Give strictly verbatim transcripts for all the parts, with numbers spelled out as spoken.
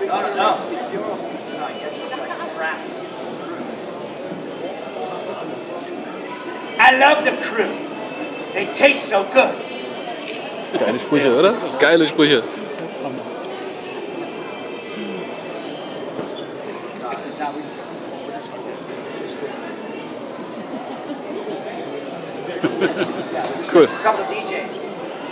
No, no, it's yours. No, I get you like crap. I love the crew. They taste so good. Geile Sprüche, oder? Geile Sprüche. Cool. A couple of D Js.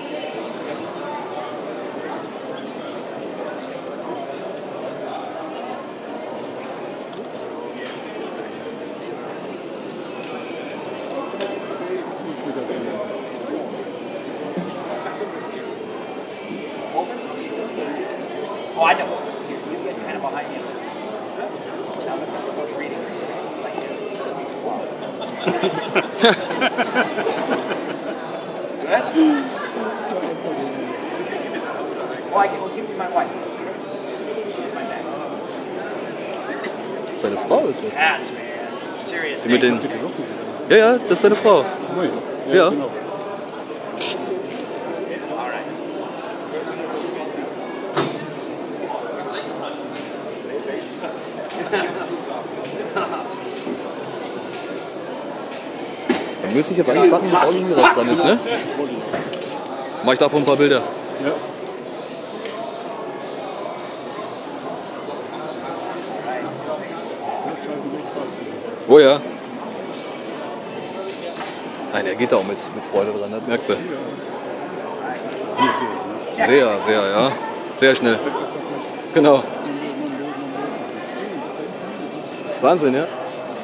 Oh, I know. Here, you get kind of behind me. Now that we're both reading like this. Good? Oh, I can, we'll give you my wife. She's my bag. Seine Frau ist das. Cats, man. Serious. Die mit den... Ja, ja, das ist seine Frau. Ja. Dann müsste ich jetzt eigentlich warten, bis Olli Miras dran ist, ne? Mach ich davon ein paar Bilder. Ja. Oh ja. Nein, er geht da auch mit, mit Freude dran, das merkst du. Sehr, sehr, ja. Sehr schnell. Genau. Das ist Wahnsinn, ja.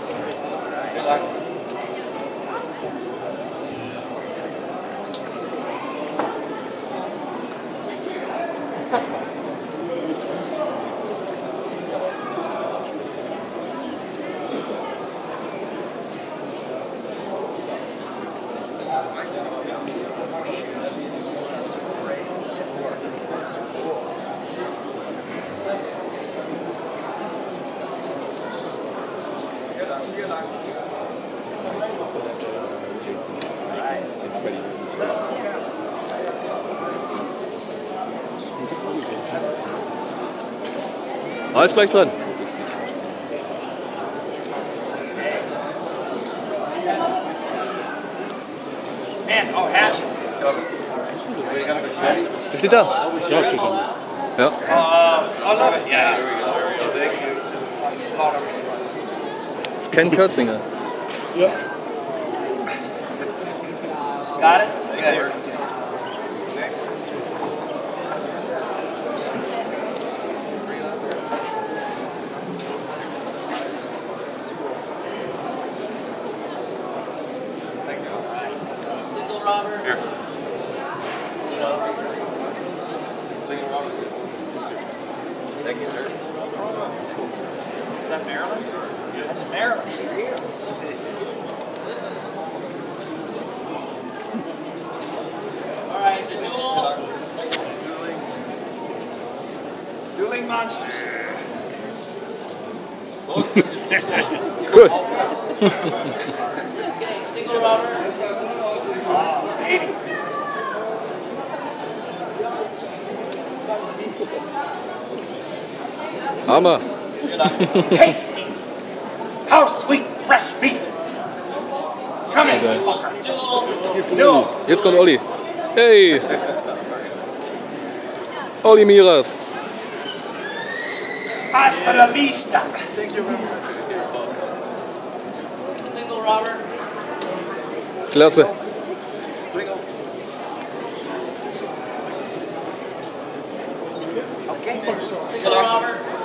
Alles gleich dran. Man, oh, Hatchet. Steht da? Ja, steht da. Ja. Uh, I love it. Yeah. Das ist Ken Kürzinger. Ja. Got it? Yeah. Single Robert. Here. Single Robert. Thank you, sir. Is that Marilyn? Yeah. That's Marilyn. She's here. All right, the duel. Dueling monsters. Cool. Okay, single Robert. Oh, baby. Hammer. Tasty. How sweet fresh meat. Come in, fucker. Duel. Duel. Jetzt kommt Olli. Hey. Olli Miras. Hasta la vista. Single Robert. Klasse. Okay. Single Robert.